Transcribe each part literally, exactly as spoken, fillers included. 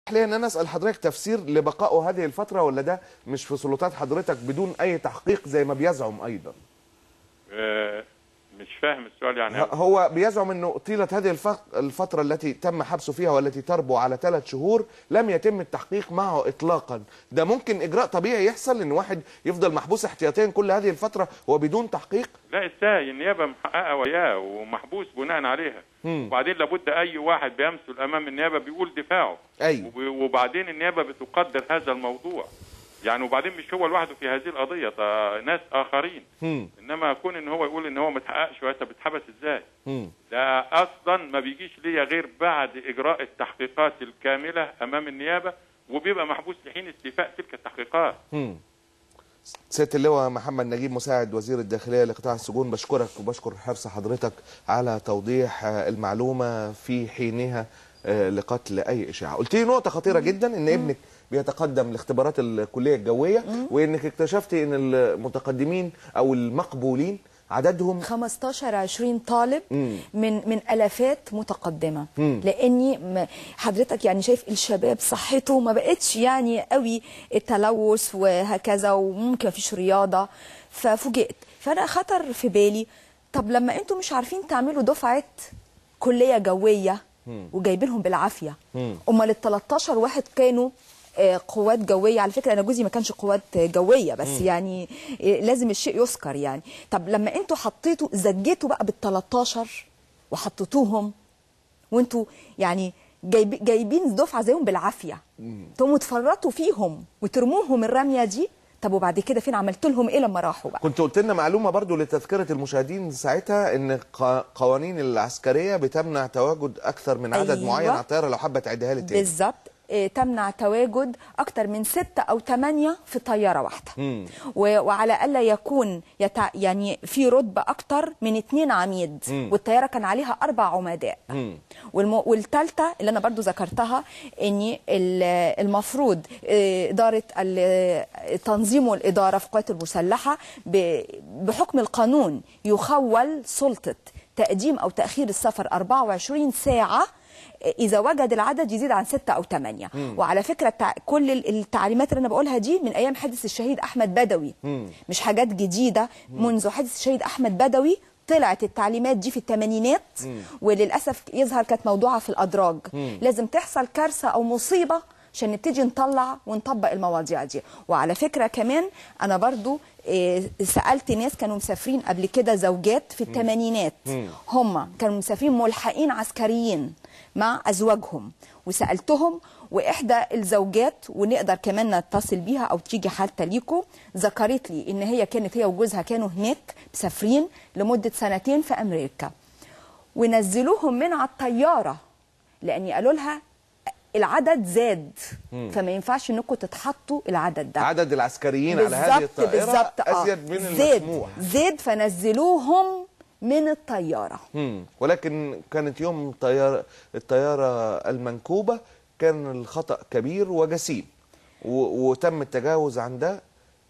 لي ان انا اسال حضرتك تفسير لبقائه هذه الفتره، ولا ده مش في سلطات حضرتك بدون اي تحقيق زي ما بيزعم ايضا؟ أه مش فاهم السؤال يعني. هو بيزعم انه طيله هذه الفتره التي تم حبسه فيها والتي تربو على ثلاث شهور لم يتم التحقيق معه اطلاقا. ده ممكن اجراء طبيعي يحصل ان واحد يفضل محبوس احتياطيا كل هذه الفتره وبدون تحقيق؟ لا ازاي؟ النيابه محققه وياه ومحبوس بناء عليها. مم. وبعدين لابد اي واحد بيمثل امام النيابه بيقول دفاعه. ايوه. وبعدين النيابه بتقدر هذا الموضوع يعني، وبعدين مش هو لوحده في هذه القضيه، ناس اخرين. مم. انما كون ان هو يقول ان هو ما اتحققش وقتها بيتحبس ازاي؟ مم. ده اصلا ما بيجيش ليا غير بعد اجراء التحقيقات الكامله امام النيابه، وبيبقى محبوس لحين استيفاء تلك التحقيقات. مم. سيادة اللواء محمد نجيب مساعد وزير الداخلية لقطاع السجون، بشكرك وبشكر حرص حضرتك على توضيح المعلومة في حينها لقتل أي إشاعة. قلت لي نقطة خطيرة جدا، إن ابنك بيتقدم لاختبارات الكلية الجوية، وإنك اكتشفتي إن المتقدمين أو المقبولين عددهم خمستاشر عشرين طالب مم. من من الافات متقدمه. مم. لاني حضرتك يعني شايف الشباب صحته ما بقتش يعني قوي، التلوث وهكذا، وممكن مفيش رياضه، ففوجئت. فانا خطر في بالي، طب لما انتم مش عارفين تعملوا دفعه كليه جويه مم. وجايبينهم بالعافيه، امال ال تلتاشر واحد كانوا قوات جويه. على فكره انا جوزي ما كانش قوات جويه، بس م. يعني لازم الشيء يذكر يعني. طب لما انتوا حطيتوا زجيتوا بقى بال تلتاشر وحطيتوهم، وانتوا يعني جايب جايبين دفعه زيهم بالعافيه، تقوموا تفرطوا فيهم وترموهم الرميه دي، طب وبعد كده فين عملت لهم ايه لما راحوا بقى؟ كنت قلت لنا معلومه برضو لتذكره المشاهدين ساعتها، ان قوانين العسكريه بتمنع تواجد اكثر من عدد أيوة. معين على الطياره، لو حابه تعيدها لي تاني. بالظبط، تمنع تواجد أكثر من ستة أو ثمانية في طيارة واحدة. مم. وعلى ألا يكون يتع... يعني في رتبة أكثر من اثنين عميد. مم. والطيارة كان عليها أربع عمداء. والم... والثالثة اللي أنا برضو ذكرتها، إن المفروض إدارة التنظيم والإدارة في القوات المسلحة ب... بحكم القانون يخول سلطة تقديم أو تأخير السفر أربعة وعشرين ساعة إذا وجد العدد يزيد عن ستة أو ثمانية. مم. وعلى فكرة التع... كل التعليمات اللي أنا بقولها دي من أيام حادث الشهيد أحمد بدوي. مم. مش حاجات جديدة. مم. منذ حادث الشهيد أحمد بدوي طلعت التعليمات دي في الثمانينات، وللأسف يظهر كانت موضوعة في الأدراج. مم. لازم تحصل كارثة أو مصيبة عشان نبتدي نطلع ونطبق المواضيع دي. وعلى فكرة كمان أنا برضو إيه سألت ناس كانوا مسافرين قبل كده، زوجات في الثمانينات، هم كانوا مسافرين ملحقين عسكريين مع أزواجهم، وسألتهم، وإحدى الزوجات ونقدر كمان نتصل بيها أو تيجي حتى ليكم، ذكرت لي إن هي كانت هي وجوزها كانوا هناك مسافرين لمدة سنتين في أمريكا، ونزلوهم من على الطيارة لأن قالوا لها العدد زاد. مم. فما ينفعش انكم تتحطوا العدد ده، عدد العسكريين على هذه الطائره ازيد من المسموح. زاد فنزلوهم من الطياره. مم. ولكن كانت يوم الطياره الطياره المنكوبه كان الخطا كبير وجسيم، وتم التجاوز عن ده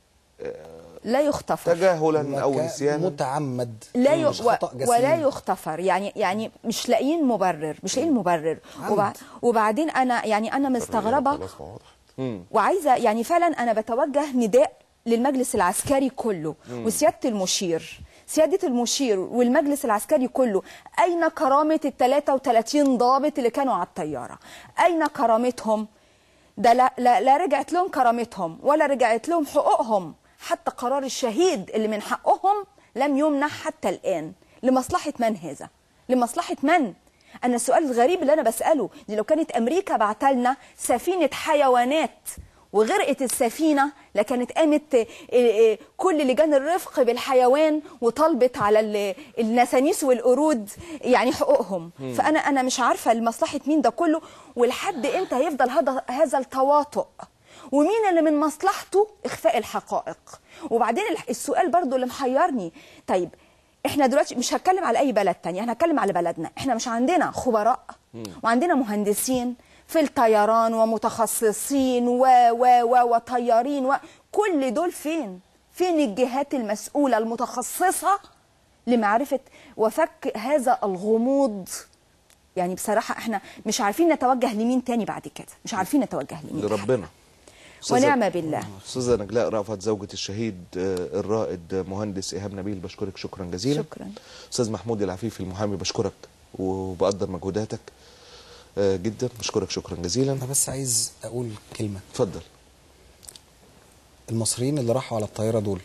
لا يغتفر تجاهلا او نسيانا متعمد، لا ي... و... ولا يغتفر يعني يعني مش لاقيين مبرر، مش لاقيين مبرر. وبع... وبعدين انا يعني انا مستغربه وعايزه يعني فعلا انا بتوجه نداء للمجلس العسكري كله وسياده المشير، سياده المشير والمجلس العسكري كله، اين كرامه ال ثلاثة وثلاثين ضابط اللي كانوا على الطياره؟ اين كرامتهم؟ ده لا, لا لا رجعت لهم كرامتهم ولا رجعت لهم حقوقهم، حتى قرار الشهيد اللي من حقهم لم يمنح حتى الآن. لمصلحة من هذا؟ لمصلحة من؟ أنا السؤال الغريب اللي أنا بسأله، دي لو كانت أمريكا بعتلنا سفينة حيوانات وغرقت السفينة لكانت قامت كل لجان الرفق بالحيوان وطلبت على النسانيس والقرود يعني حقوقهم. م. فأنا أنا مش عارفة لمصلحة مين ده كله، ولحد إمتى هيفضل هذا هذا التواطؤ، ومين اللي من مصلحته إخفاء الحقائق؟ وبعدين السؤال برضو اللي محيرني، طيب احنا دلوقتي مش هتكلم على اي بلد تاني، احنا هتكلم على بلدنا. احنا مش عندنا خبراء وعندنا مهندسين في الطيران ومتخصصين و و و وطيارين وكل دول فين؟ فين الجهات المسؤولة المتخصصة لمعرفة وفك هذا الغموض يعني بصراحه احنا مش عارفين نتوجه لمين تاني بعد كده، مش عارفين نتوجه لمين لربنا. ونعم بالله. استاذه نجلاء رأفت زوجة الشهيد الرائد مهندس ايهاب نبيل، بشكرك شكرا جزيلا. شكرا. استاذ محمود العفيفي المحامي، بشكرك وبقدر مجهوداتك جدا، بشكرك شكرا جزيلا. انا بس عايز اقول كلمه. اتفضل. المصريين اللي راحوا على الطائره دول،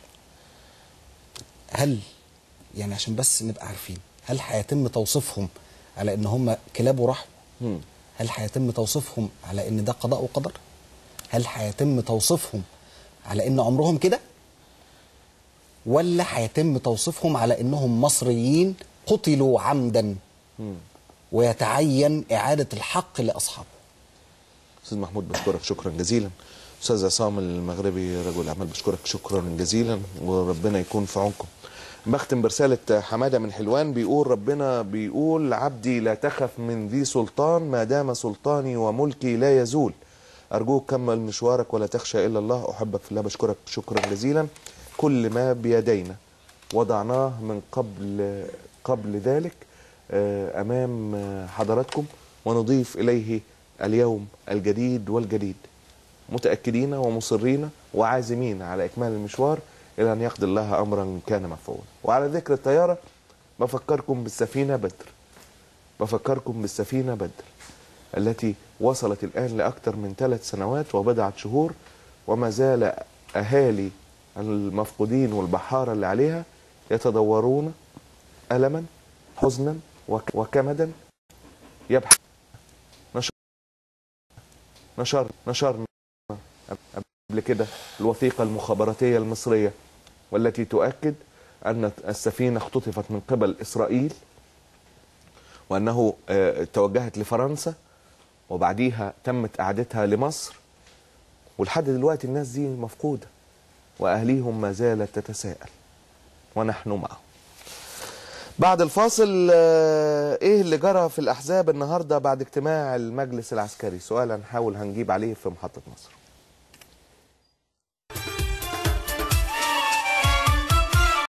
هل يعني عشان بس نبقى عارفين، هل هيتم توصيفهم على ان هم كلاب ورحم؟ هل هيتم توصيفهم على ان ده قضاء وقدر؟ هل هيتم توصيفهم على ان عمرهم كده؟ ولا هيتم توصيفهم على انهم مصريين قتلوا عمدا مم. ويتعين اعاده الحق لاصحابه؟ استاذ محمود بشكرك شكرا جزيلا. استاذ عصام المغربي رجل اعمال، بشكرك شكرا جزيلا وربنا يكون في عونكم. بختم برساله حماده من حلوان، بيقول ربنا بيقول عبدي لا تخف من ذي سلطان ما دام سلطاني وملكي لا يزول، ارجوك كمل مشوارك ولا تخشى الا الله، احبك في الله. بشكرك شكرا جزيلا. كل ما بيدينا وضعناه من قبل قبل ذلك امام حضراتكم، ونضيف اليه اليوم الجديد والجديد، متاكدين ومصرين وعازمين على اكمال المشوار الى ان يقضي الله امرا كان مفعولا. وعلى ذكر الطياره، بفكركم بالسفينه بدر، بفكركم بالسفينه بدر التي وصلت الآن لأكثر من ثلاث سنوات وبضعة شهور، وما زال أهالي المفقودين والبحارة اللي عليها يتدورون ألما حزنا وكمدا. يبحث نشر نشر نشرنا قبل كده الوثيقة المخابراتية المصرية والتي تؤكد أن السفينة اختطفت من قبل إسرائيل، وأنه توجهت لفرنسا وبعديها تمت اعادتها لمصر، ولحد دلوقتي الناس دي مفقوده واهليهم ما زالت تتساءل ونحن معهم. بعد الفاصل، ايه اللي جرى في الاحزاب النهارده بعد اجتماع المجلس العسكري؟ سؤال هنحاول هنجيب عليه في محطه مصر.